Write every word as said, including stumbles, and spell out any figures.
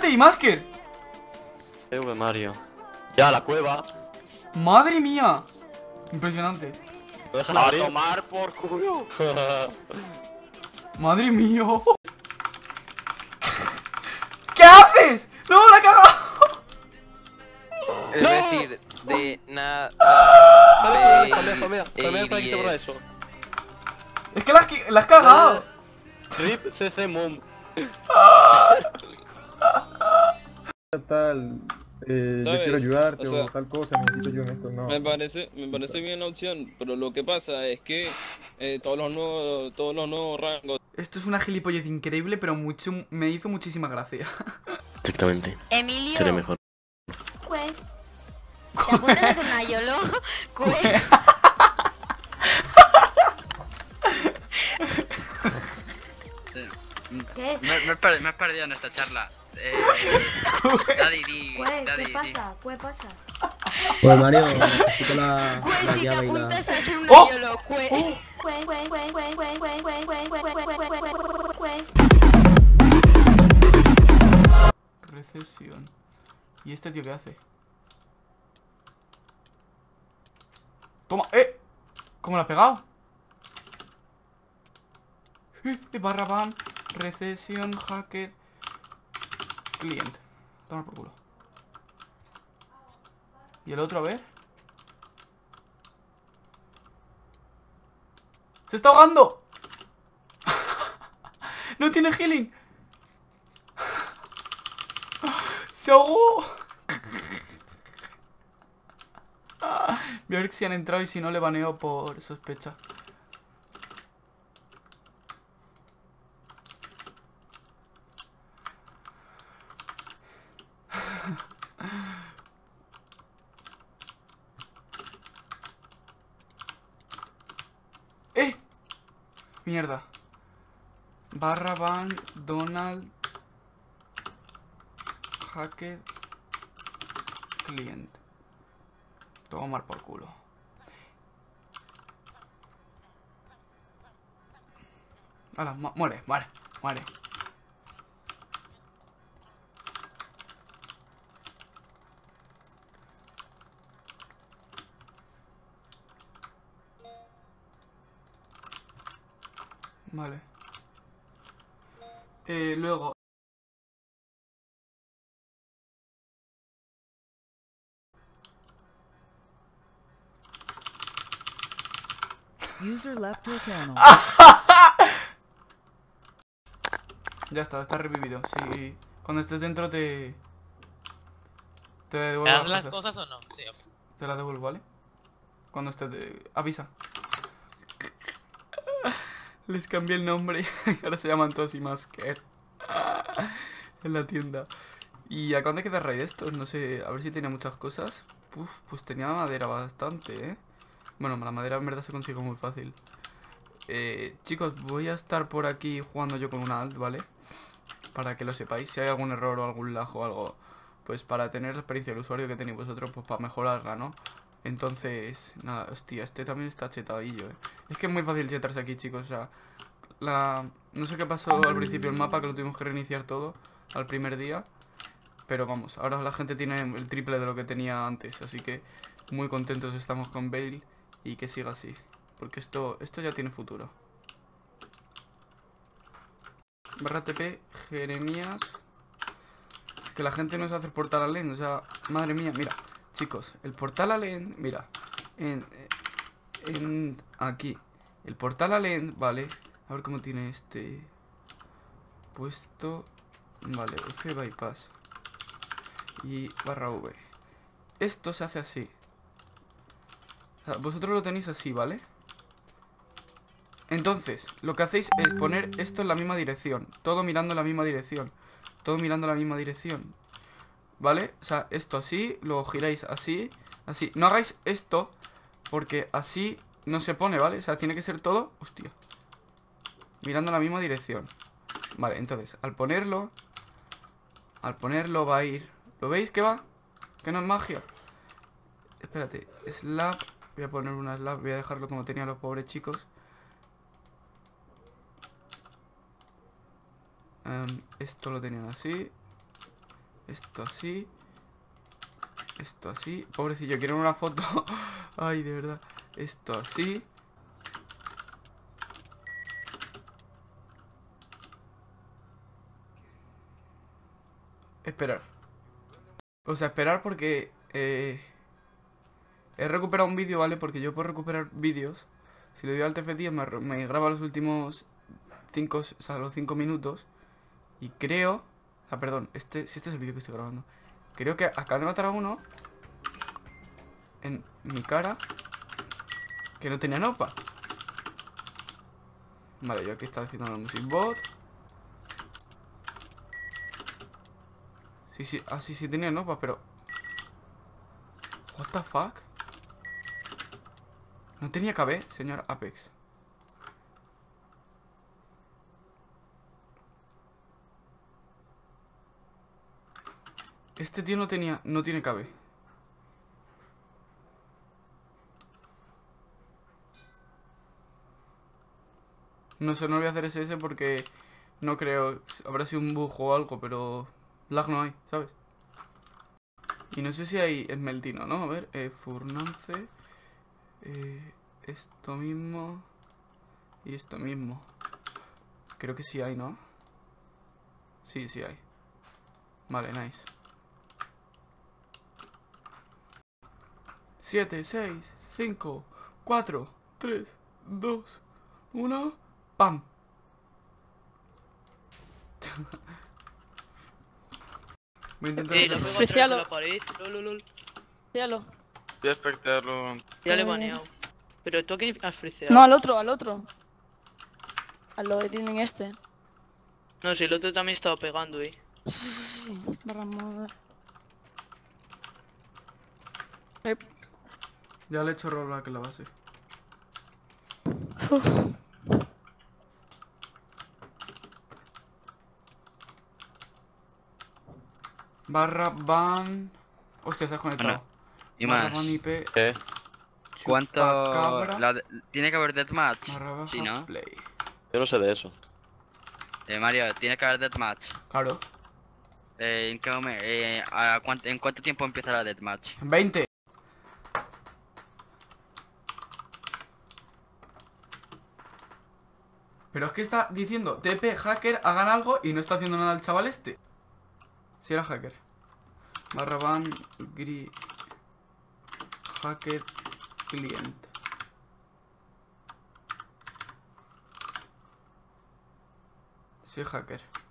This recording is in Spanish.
¡Espérate, y Masker! V Mario. Ya, la cueva. ¡Madre mía! Impresionante. ¿Lo dejan A abrir? tomar por culo. ¡Madre mía! ¿Qué haces? ¡No, la he cagado! Es ¡No! decir, de nada. Dale, Jamea, Jamea, Jamea para que se borra eso. Es que la has, qui- la has cagado. Rip C C Mom. Tal, eh, yo ¿Sabes? quiero ayudarte O o, sea, tal cosa, necesito yo en esto, no. Me parece, me parece bien la opción, pero lo que pasa es que eh, todos los nuevos, todos los nuevos rangos. Esto es una gilipollez increíble, pero mucho, me hizo muchísima gracia. Exactamente. Emilio. Seré mejor. Cue. ¿Te apuntas a hacer una YOLO? Cue. ¿Qué? Me, me, he per- me he perdido en esta charla. Eh, Daddy, di, Cue, Daddy, ¿qué di. pasa? ¿Qué pasa? Pues Mario, necesito la, Cue, la si te llave y la... apuntas a hacer una ¡Oh! YOLO, cue. Cue, cue, cue, cue, cue, cue, cue, cue, cue, cue, cue, cue, cue, cue. Recesión. ¿Y este tío qué hace? Toma, ¡eh! ¿Cómo lo ha pegado? Eh, barra ban, recesión, hacker, cliente. Toma por culo. ¿Y el otro, a ver? ¡Se está ahogando! ¡No tiene healing! ¡Se ahogó! Voy a ver si han entrado y si no le baneo por sospecha. ¡Eh! Mierda. Barra ban Donald Hacker Client. Tomar por culo. Hala, mu muere, muere, muere. Vale. Eh, luego. User left your channel. Ya está, está revivido. Sí. Cuando estés dentro te... Te devuelvo ¿Me das las las cosas. cosas o no? Sí. Te las devuelvo, ¿vale? Cuando estés de... Avisa. Les cambié el nombre. Ahora se llaman Toss y Masker. En la tienda. ¿Y a cuándo queda raid estos? No sé, a ver si tenía muchas cosas. Uf, pues tenía madera bastante, ¿eh? Bueno, la madera en verdad se consigue muy fácil. Eh, chicos, voy a estar por aquí jugando yo con una alt, ¿vale? Para que lo sepáis, si hay algún error o algún lag o algo, pues para tener la experiencia del usuario que tenéis vosotros, pues para mejorarla, ¿no? Entonces, nada, hostia, este también está chetadillo, ¿eh? Es que es muy fácil chetarse aquí, chicos, o sea, la... No sé qué pasó al principio del mapa, que lo tuvimos que reiniciar todo al primer día. Pero vamos, ahora la gente tiene el triple de lo que tenía antes, así que muy contentos estamos con Bale y que siga así, porque esto, esto ya tiene futuro. Barra T P, Jeremías. Que la gente no se hace el portal a Lend, o sea, madre mía, mira, chicos, el portal a Lend, mira, en, en aquí, el portal a Lend, vale, a ver cómo tiene este puesto, vale, F bypass y barra V. Esto se hace así. O sea, vosotros lo tenéis así, ¿vale? Entonces, lo que hacéis es poner esto en la misma dirección. Todo mirando en la misma dirección. Todo mirando en la misma dirección, ¿vale? O sea, esto así, luego giráis así, así. No hagáis esto, porque así no se pone, ¿vale? O sea, tiene que ser todo, hostia, mirando en la misma dirección. Vale, entonces, al ponerlo Al ponerlo va a ir. ¿Lo veis que va? Que no es magia. Espérate, slab. Voy a poner una slab, voy a dejarlo como tenían los pobres chicos. Um, esto lo tenían así. Esto así. Esto así. Pobrecillo, quiero una foto. Ay, de verdad. Esto así. Esperar. O sea, esperar porque eh, he recuperado un vídeo, ¿vale? Porque yo puedo recuperar vídeos. Si le doy al T F diez me, me graba los últimos cinco, o sea, los cinco minutos. Y creo... Ah, perdón, este, si este es el vídeo que estoy grabando. Creo que acabo de matar a uno en mi cara que no tenía nopa. Vale, yo aquí estaba haciendo el music bot. Sí, sí, ah, sí, sí tenía nopa, pero... What the fuck? No tenía K B, señor Apex. Este tío no tenía, no tiene K B. No sé, no voy a hacer S S porque no creo, habrá sido un bug o algo, pero lag no hay, ¿sabes? Y no sé si hay esmeltino, ¿no? A ver, eh, Furnance, eh, esto mismo y esto mismo. Creo que sí hay, ¿no? Sí, sí hay. Vale, nice. siete, seis, cinco, cuatro, tres, dos, uno, ¡pam! Voy a intentar... Eh, lo pego atrás de la pared, lol, lol. Fríalo. Voy a espectarlo. Ya le he baneado. Pero tú a quién has friseado. No, al otro, al otro. Al lo que tienen este. No, si el otro también estaba pegando, eh. Sí, sí, sí. Barra mover. Eh, Ya le he hecho rollback en la base. uf. Barra ban... Hostia, se ha conectado. Bueno, y Barra más. ban I P. ¿Qué? ¿Cuánto...? Chupacabra, la de- ¿Tiene que haber deathmatch? barra baja, Sí, ¿no? play. Yo no sé de eso. Eh, Mario, tiene que haber deathmatch. Claro. Eh, ¿en, qué momen- eh, a cuánto- ¿En cuánto tiempo empieza la deathmatch? veinte. Pero es que está diciendo T P hacker, hagan algo y no está haciendo nada el chaval este. Si era hacker. Barra ban gri hacker client. Sí, hacker.